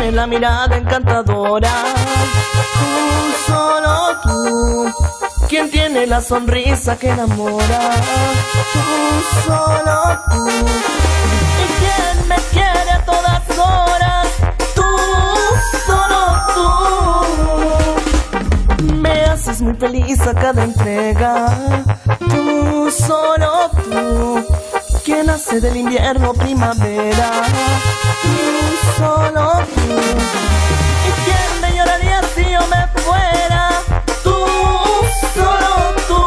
tienes la mirada encantadora. Tú, solo tú, quien tiene la sonrisa que enamora. Tú, solo tú, y quien me quiere a todas horas. Tú, solo tú, me haces muy feliz a cada entrega. Tú, solo tú, quien hace del invierno primavera. Tú, solo tú, y quien me lloraría si yo me fuera. Tú, solo tú.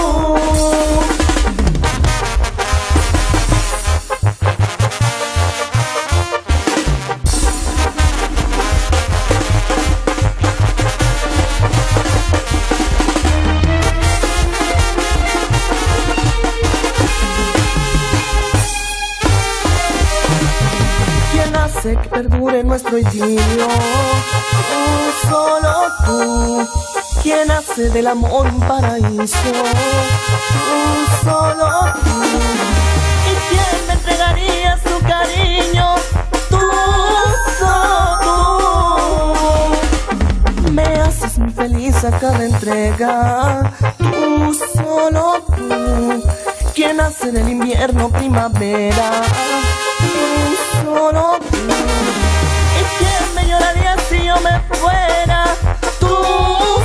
Que perdure nuestro idilio. Tú, solo tú, quien hace del amor un paraíso. Tú, solo tú, y quien me entregaría su cariño. Tú, solo tú, me haces muy feliz a cada entrega. Tú, solo tú, quien hace del invierno primavera. Tú, solo tú, y quien me lloraría si yo me fuera. Tú,